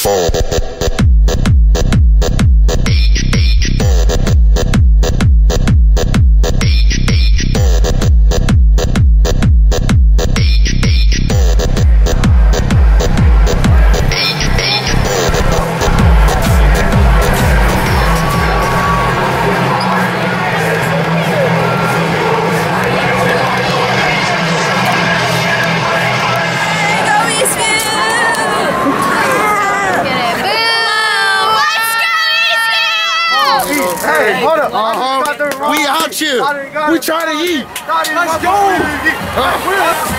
We out here. We trying to eat. Let's go.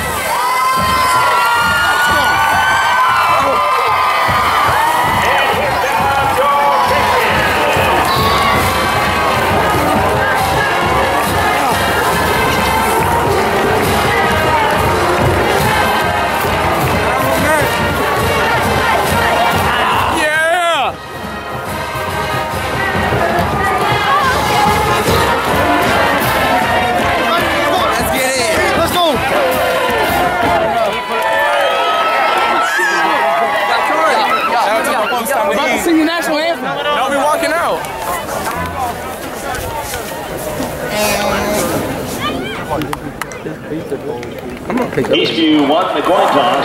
Sing the national anthem. No, we walking out. Eastview won the coin toss.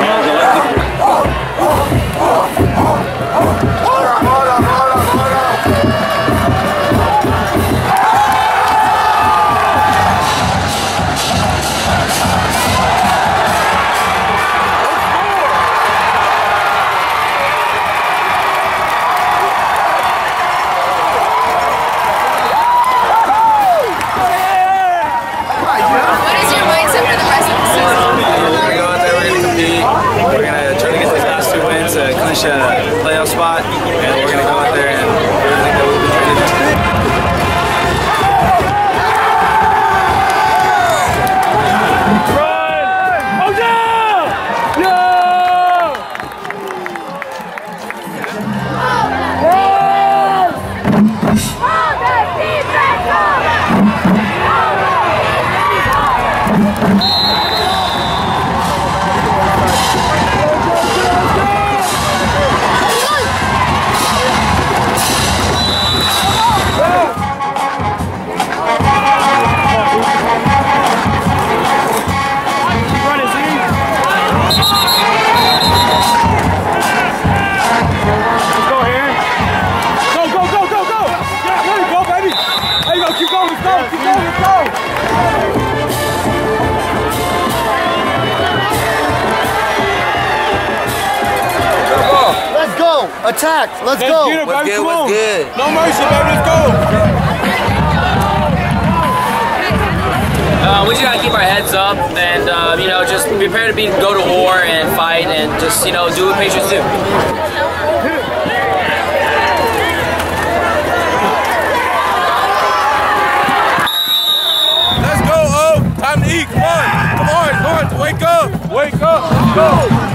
A playoff spot, and we're going to go out there and do everything that we've been trying to do. Attack! Let's go! What's good? What's good? No mercy, baby. Let's go! We just gotta keep our heads up and you know, just prepare to go to war and fight and just, you know, do what Patriots do. Let's go, oh! Time to eat. Come on! Wake up! Wake up! Let's go!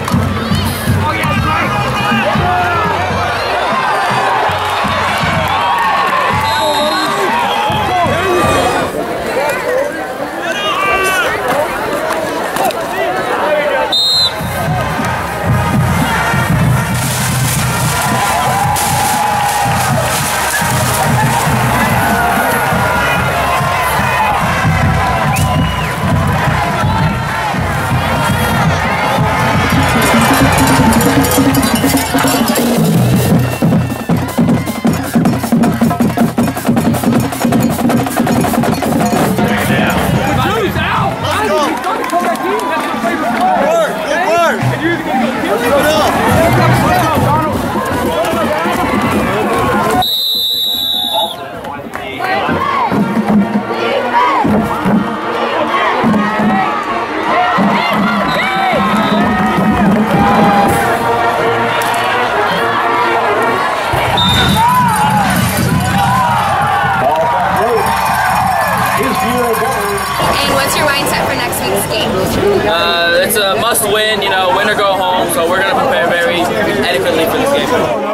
It's a must win, you know, win or go home, so we're going to prepare very adequately for this game.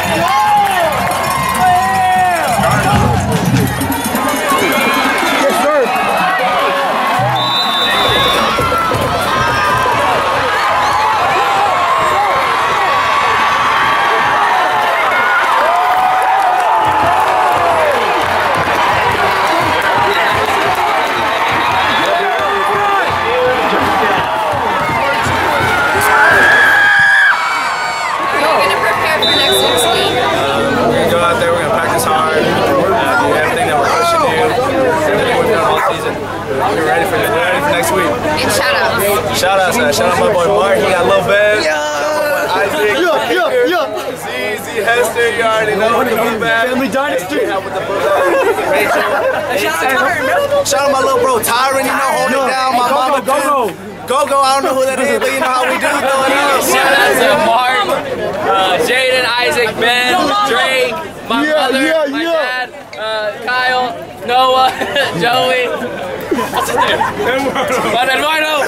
Yes, sir. Shout out my boy Mark. He got Lil Ben. Isaac. Z, Hester. You already know. Family Dynasty. Rachel. Shout out my little bro Tyron. You know, holding it down. My mama Go-Go. I don't know who that is, but you know how we do it. Shout out to Mark, Jaden, Isaac, Ben, Drake, my mother, my dad, Kyle, Noah, Joey. What's his name? Eduardo.